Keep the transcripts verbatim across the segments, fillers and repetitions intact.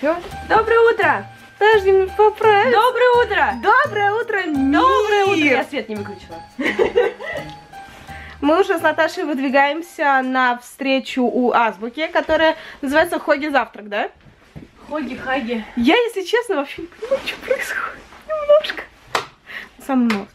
Все. Доброе утро! Подожди, мне поправить. Доброе утро! Доброе утро, мир! Доброе утро! Я свет не выключила. Мы уже с Наташей выдвигаемся на встречу у Азбуки, которая называется Хоги Завтрак, да? Хоги-хаги. Я, если честно, вообще не понимаю, что происходит. Немножко. Со мной.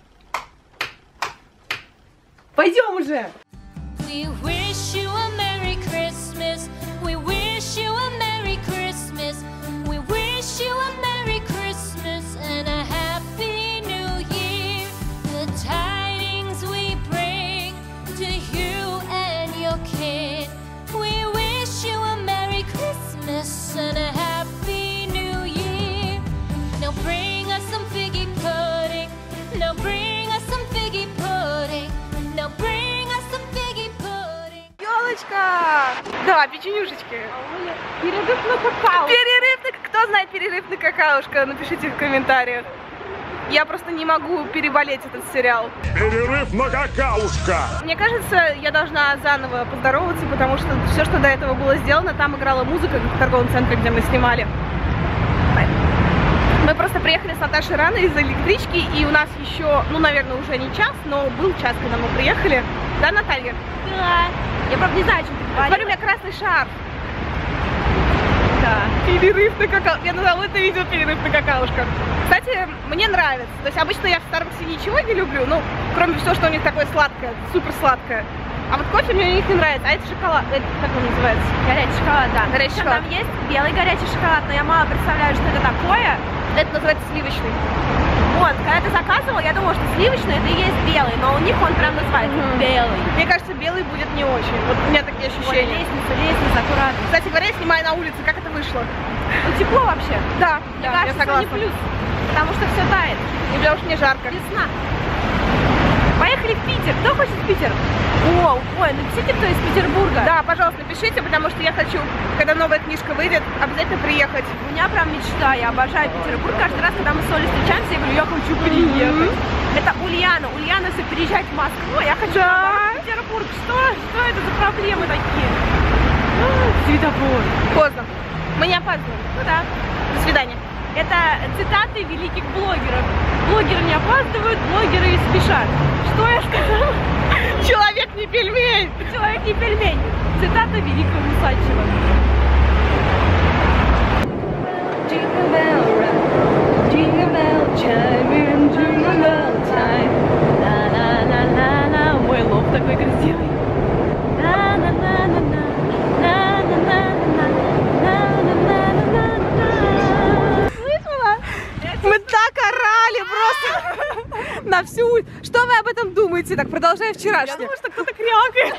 Пойдем уже! We wish you a Merry Christmas. We wish you a Merry Christmas. We wish you a Merry Christmas and a Happy New Year. The tidings we bring to you and your kid. We wish you a Merry Christmas and a Happy New Year. Now bring us some figgy pudding. Now bring us some figgy pudding. Now bring us some figgy pudding. Ёлочка! Да, печенюшечки. Перерыв на какао. Перерыв на... Кто знает перерыв на какаушка? Напишите в комментариях. Я просто не могу переболеть этот сериал. Перерыв на какаушка. Мне кажется, я должна заново поздороваться, потому что все, что до этого было сделано, там играла музыка в торговом центре, где мы снимали. Мы просто приехали с Наташей рано из электрички, и у нас еще, ну, наверное, уже не час, но был час, когда мы приехали. Да, Наталья? Да. Я, правда, не знаю, о чем ты говоришь. Смотри, у меня красный шарф. Да. Перерыв на какао. Я назвала это видео перерыв на какаушка. Кстати, мне нравится. То есть обычно я в Старбаксе ничего не люблю, ну, кроме всего, что у них такое сладкое, супер сладкое. А вот кофе мне у них не нравится. А это шоколад. Это как он называется? Горячий шоколад, да. Горячий шоколад. Там есть белый горячий шоколад, но я мало представляю, что это такое. Это называется сливочный. Вот, когда ты заказывал, я думала, что сливочный это и есть белый, но у них он прям называется mm-hmm. белый. Мне кажется, белый будет не очень. Вот у меня такие ощущения. Ой, лестница, лестница, аккуратно. Кстати говоря, я снимаю на улице, как это вышло? Ну, тепло вообще. Да, мне да, кажется, я согласна. Не плюс, потому что все тает. И потому что не жарко. Весна. Поехали в Питер. Кто хочет в Питер? О, ой, напишите, кто из Петербурга. Да, пожалуйста, напишите, потому что я хочу, когда новая книжка выйдет, обязательно приехать. У меня прям мечта, я обожаю Петербург. Каждый раз, когда мы с Олей встречаемся, я говорю, я хочу приехать. Mm-hmm. Это Ульяна. Ульяна все переезжает в Москву, я хочу да. в Петербург. Что? Что это за проблемы такие? Светофор. Поздно. Мы не опаздываем. Ну да. До свидания. Это цитаты великих блогеров. Блогеры не опаздывают, блогеры спешат. Что я сказала? Человек не пельмень! Человек не пельмень. Цитата великого Усачева. Мой лоб такой красивый. Мы так орали просто на всю улицу. Что вы об этом думаете? Так, продолжая вчерашнее. Я думаю, что кто-то крякает.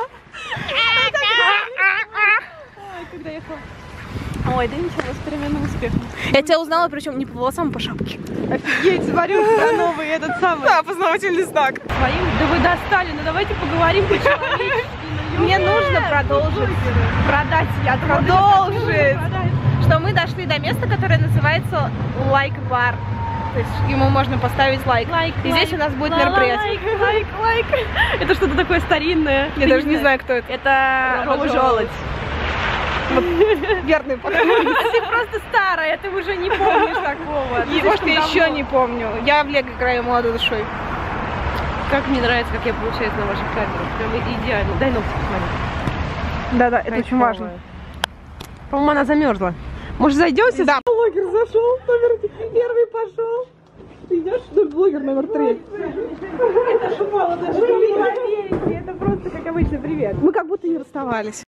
Когда ехала. Ой, да ничего, с переменным успехом. Я тебя узнала, причем не по волосам, а по шапке. Офигеть, смотрю, про новый этот самый. Да, опознавательный знак. Своим? Да вы достали, ну давайте поговорим по-человечески. Мне нужно продолжить. Продать, я продолжить. Что мы дошли до места, которое называется лайк-бар. То есть ему можно поставить лайк. лайк и лайк, здесь у нас будет мероприятие. Лайк, лайк, лайк. Это что-то такое старинное. Я даже не знаю, кто это. Это Рома Желудь. Вот, верный потому. Ты просто старая, ты уже не помнишь такого. И может я еще не помню. Я в Лего играю молодой душой. Как мне нравится, как я получаюсь на ваших камерах. Прям идеально. Дай ногти посмотреть. Да-да, это очень важно. По-моему, она замерзла. Может, зайдемся? Да. Блогер зашел, номер первый пошел. Ты идешь? Ну, блогер номер три. Это шумало, даже не верите. Это просто как обычно, привет. Мы как будто не расставались.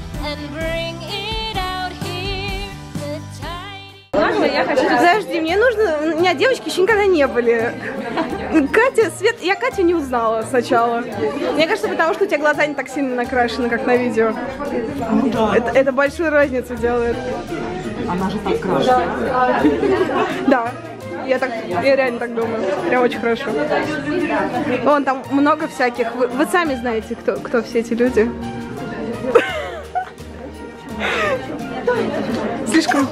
Я хочу... Подожди, мне нужно... У меня девочки еще никогда не были. Катя, Свет... Я Катю не узнала сначала. Мне кажется, потому что у тебя глаза не так сильно накрашены, как на видео. Да. Это, это большую разницу делает. Она же так крашена. Да. Я, так, я реально так думаю. Прям очень хорошо. Вон там много всяких. Вы, вы сами знаете, кто, кто все эти люди. Слишком...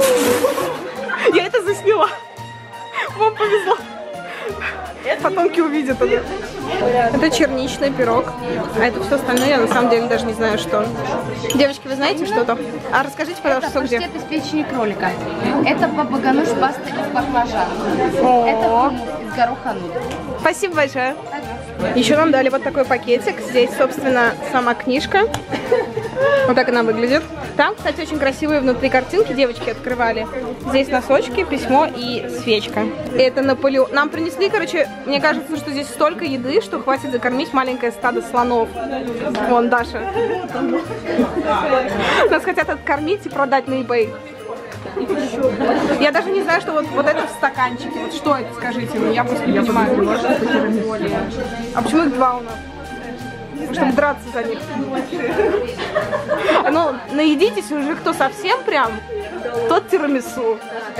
Я это засняла. Вам повезло. Потомки увидят это. Это черничный пирог, а это все остальное я на самом деле даже не знаю, что. Девочки, вы знаете что-то? А расскажите, пожалуйста, что где? Это паштет из печени кролика. Это бабагануш паста из баклажана. Это хумус из гороха нут. Спасибо большое. Еще нам дали вот такой пакетик. Здесь, собственно, сама книжка. Вот так она выглядит. Там, кстати, очень красивые внутри картинки девочки открывали. Здесь носочки, письмо и свечка. Это Наполеон. Нам принесли, короче, мне кажется, что здесь столько еды, что хватит закормить маленькое стадо слонов. Вон, Даша. Нас хотят откормить и продать на eBay. Я даже не знаю, что вот, вот это в стаканчике. Вот что это, скажите мне, я просто не понимаю. А почему их два у нас? Чтобы драться за них. Ну, наедитесь уже, кто совсем прям, тот тирамису.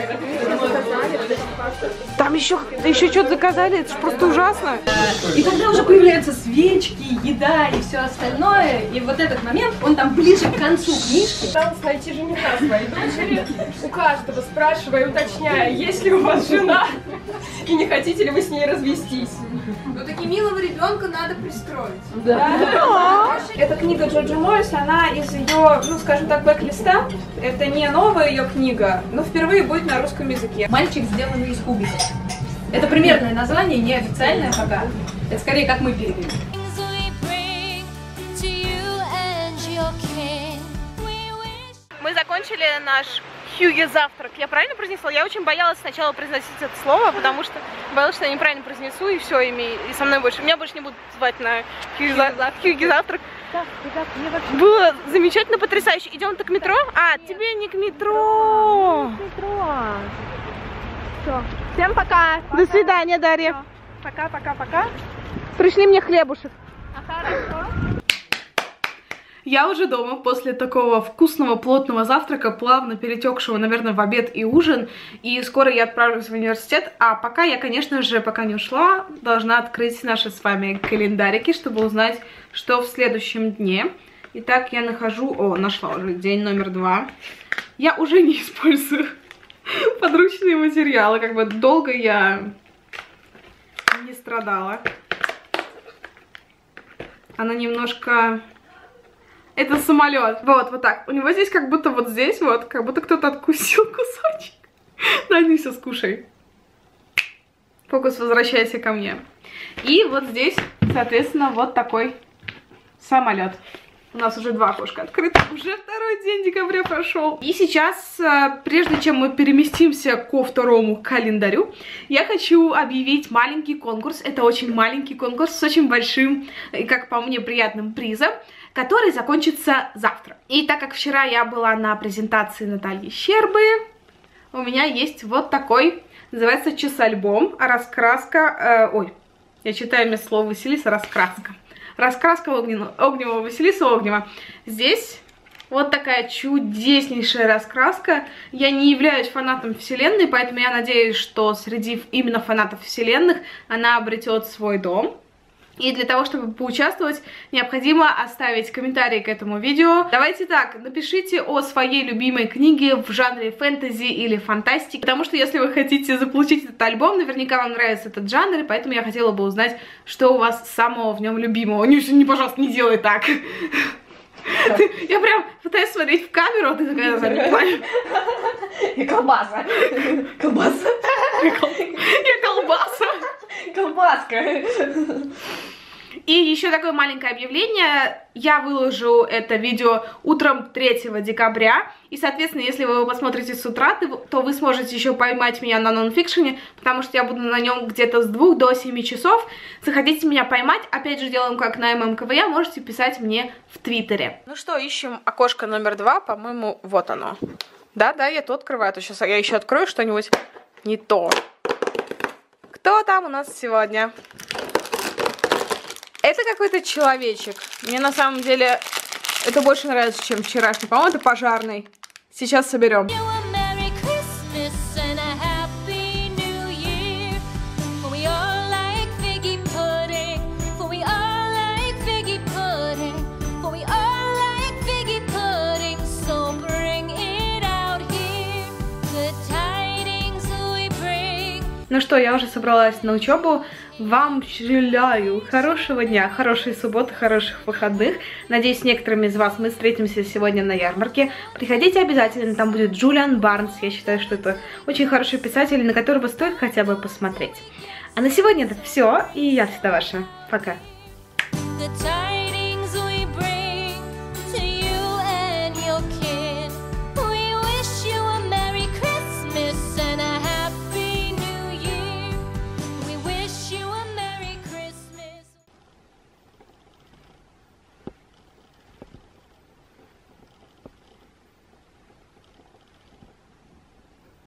Там еще, еще что-то заказали, это же просто ужасно. И когда уже появляются свечки, еда и все остальное, и вот этот момент, он там ближе к концу книжки. Пыталась найти жениха своей дочери, у каждого спрашивая, уточняя, есть ли у вас жена, и не хотите ли вы с ней развестись. Ну таки милого ребенка надо пристроить. Да. Эта книга Джорджа Морриса, она из ее, ну скажем так, бэк-листа. Это не новая ее книга, но впервые будет на русском языке. Мальчик, сделанный из кубиков. Это примерное название, не официальное пока. Это скорее как мы перевели. Мы закончили наш Хьюги завтрак. Я правильно произнесла? Я очень боялась сначала произносить это слово, потому что боялась, что я неправильно произнесу, и все, и, и со мной больше. Меня больше не будут звать на Хьюги, за... Хьюги завтрак. Было замечательно, потрясающе. Идем-то к метро? А, тебе не к метро. Все. Всем пока. До свидания, Дарья. Пока-пока-пока. Пришли мне хлебушек. Хорошо. Я уже дома после такого вкусного, плотного завтрака, плавно перетекшего, наверное, в обед и ужин. И скоро я отправлюсь в университет. А пока я, конечно же, пока не ушла, должна открыть наши с вами календарики, чтобы узнать, что в следующем дне. Итак, я нахожу... О, нашла уже день номер два. Я уже не использую подручные материалы. Как бы долго я не страдала. Она немножко... Это самолет. Вот, вот так. У него здесь как будто вот здесь вот, как будто кто-то откусил кусочек. На, Нюся, скушай. Фокус, возвращайся ко мне. И вот здесь, соответственно, вот такой самолет. У нас уже два окошка открыты. Уже второй день декабря прошел. И сейчас, прежде чем мы переместимся ко второму календарю, я хочу объявить маленький конкурс. Это очень маленький конкурс с очень большим и, как по мне, приятным призом, который закончится завтра. И так как вчера я была на презентации Натальи Щербы, у меня есть вот такой, называется часальбом, раскраска, э, ой, я читаю вместо слова Василиса раскраска. Раскраска огненного, огневого Василиса Огнева. Здесь вот такая чудеснейшая раскраска. Я не являюсь фанатом вселенной, поэтому я надеюсь, что среди именно фанатов вселенных она обретет свой дом. И для того, чтобы поучаствовать, необходимо оставить комментарий к этому видео. Давайте так, напишите о своей любимой книге в жанре фэнтези или фантастики, потому что если вы хотите заполучить этот альбом, наверняка вам нравится этот жанр, и поэтому я хотела бы узнать, что у вас самого в нем любимого. Нюся, не, пожалуйста, не делай так. Я прям пытаюсь смотреть в камеру, а ты такая заметная. И колбаса. Колбаса. Я колбаса. Колбаска. И еще такое маленькое объявление. Я выложу это видео утром третьего декабря. И, соответственно, если вы его посмотрите с утра, то вы сможете еще поймать меня на нонфикшене, потому что я буду на нем где-то с двух до семи часов. Захотите меня поймать, опять же делаем как на эм эм ка вэ а, можете писать мне в Твиттере. Ну что, ищем окошко номер два, по-моему, вот оно. Да-да, я то открываю, а то сейчас я еще открою что-нибудь не то. Кто там у нас сегодня? Это какой-то человечек. Мне на самом деле это больше нравится, чем вчерашний. По-моему, это пожарный. Сейчас соберем. Ну что, я уже собралась на учебу. Вам желаю хорошего дня, хорошей субботы, хороших выходных. Надеюсь, с некоторыми из вас мы встретимся сегодня на ярмарке. Приходите обязательно, там будет Джулиан Барнс. Я считаю, что это очень хороший писатель, на которого стоит хотя бы посмотреть. А на сегодня это все, и я всегда ваша. Пока. The time